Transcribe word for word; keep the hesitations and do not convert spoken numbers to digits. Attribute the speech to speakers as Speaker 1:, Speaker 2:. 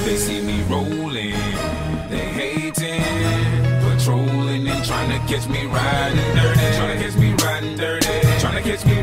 Speaker 1: They see me rolling, they hating, patrolling and trying to catch me riding dirty, trying to catch me riding dirty, trying to catch me